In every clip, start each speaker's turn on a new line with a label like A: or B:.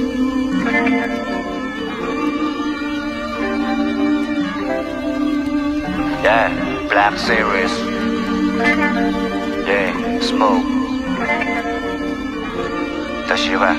A: Yeah, Black Series. Yeah, Smoke. 他喜欢。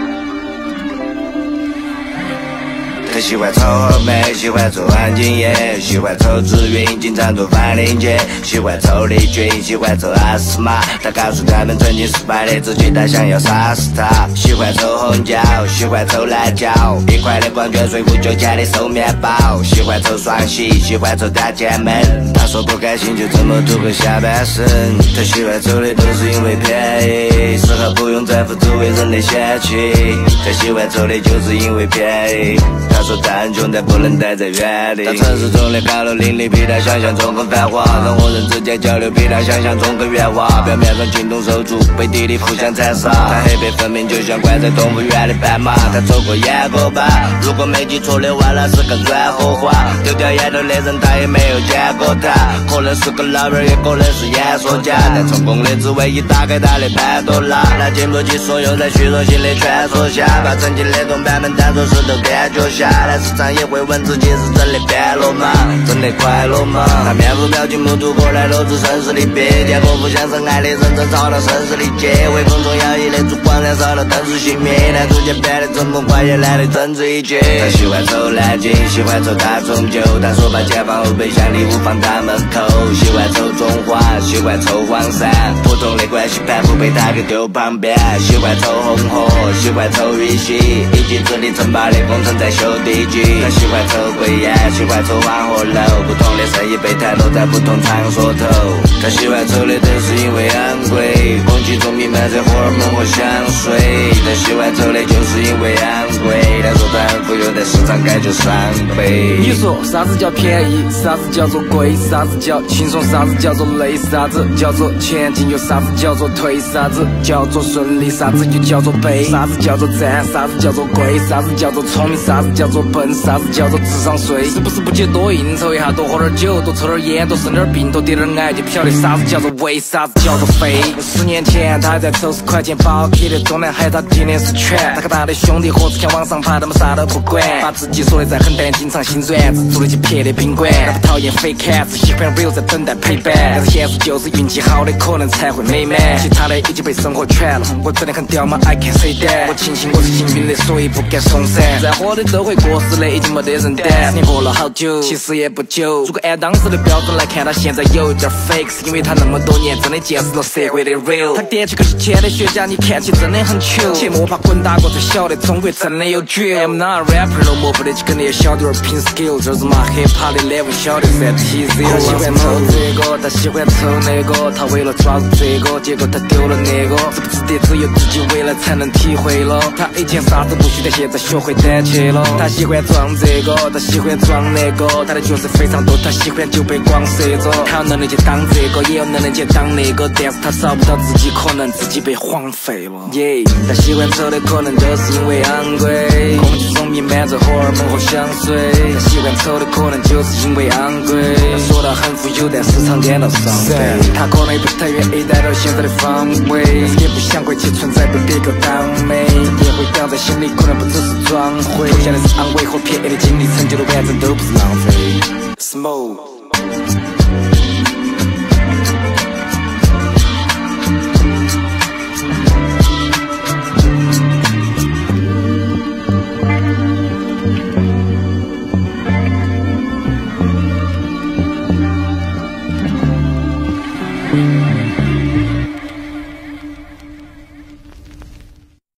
A: 他喜欢抽红梅，喜欢抽安静叶，喜欢抽紫云，经常做反领结，喜欢抽利菌，喜欢抽阿斯玛。他告诉他们曾经失败的自己，他想要杀死他。喜欢抽红椒，喜欢抽辣椒，1块的矿泉水，5角钱的瘦面包。喜欢抽双喜，喜欢抽大前门。他说不开心就这么度过下半生。他喜欢抽的都是因为便宜，丝毫不用在乎周围人的嫌弃。他喜欢抽的就是因为便宜。他说他很穷，但不能待在原地。他城市中的高楼林立，比他想象中更繁华，人和人之间交流比他想象中更圆滑。表面上情同手足，背地里互相残杀。他黑白分明，就像关在动物园的斑马。他抽过烟过吧，如果没记错的话，那是个软荷花。丢掉烟头的人，他也没有见过他，可能是个老人，也可能是演说家。但成功的滋味已打开他的潘多拉，他经不起所有在虚荣心的劝说下，把曾经的同伴们当作石头垫脚下。但时常也会问自己是真的变了吗？真的快乐吗？他面无表情目睹过来都是生死离别，见过互相深爱的人争吵到生死离结，微风中摇曳的烛光燃烧到灯丝熄灭，但逐渐变得针锋快也懒得争执一切。他喜欢抽蓝鲸，喜欢抽大众酒，他说把钱放后备箱里，勿放大门口。喜欢抽中华，喜欢抽黄山，普通的关系盘不被他给丢旁边。喜欢抽红河，喜欢抽玉溪，以及智力城堡的工程在修地基。他喜欢抽灰烟，喜欢抽黄鹤楼，不同的生意被摊落在不同场所头。他喜欢抽的都是因为昂贵，空气中弥漫着荷尔蒙和香水。他喜欢抽的就是因为昂贵，他说他很富有，但时常感觉伤悲。
B: 你说啥子叫便宜？啥子叫做贵？啥子叫轻松？啥子叫做累？啥子叫做前进？又啥子叫做退？啥子叫做顺利？啥子又叫做背？啥子叫做赞？啥子叫做贵？啥子叫做聪明？啥子叫做笨？啥子叫做智商税？是不是不接多应酬一下，多喝点酒，多抽点烟，多生点病，多跌点癌，就不晓得啥子叫做为，啥子叫做废。10年前他还在抽10块钱包 K 的中南海，他今年是全。他跟他的兄弟伙子想往上爬，他们啥都不管，把自己说的再很淡，经常心软，只做了几撇的宾馆。他不讨厌 fake， 只喜欢 real， 在等待陪伴。但是现实就是运气好的可能才会美满，其他的已经被生活圈了。我真的很屌吗 ？I can't say that。我庆幸我是幸运的，所以不敢松散。再火的都会过时的，已经没得人胆。10年过了好久，其实也不久。如果按当时的标准来看，他现在有点 fake， 是因为他那么多年真的见识了社会的 real。他点起个是钱的学家，你看起真的很糗。切莫怕滚打过才晓得中国真的有绝。I'm not a rapper， 都莫不得几个那小点儿拼 skill， 这是嘛 hip hop 的 level 晓得噻 TZ。他喜欢抽这个，他喜欢抽那个，他为了抓住这个，结果他丢了那个。值不值得只有自己未来才能体会了。他以前啥都不许，但现在学会胆怯了。他喜欢装这个，他喜欢装那个，他的角色非常多，他喜欢就被光射着。他有能力去当这个，也有能力去当那个，但是他找不到自己，可能自己被荒废了。他喜欢抽的可能都是因为昂贵，空气中弥漫着荷尔蒙和香水。他喜欢抽的可能就是因为昂贵。他说他很富有，但时常感到伤悲。他可能也不太愿意待到现在的方位，但是也不想过其存在被别个当美。也会吊在心里，可能不只是装灰，留下的是安慰和便宜的经历，成就的完整都不是浪费。Smoke。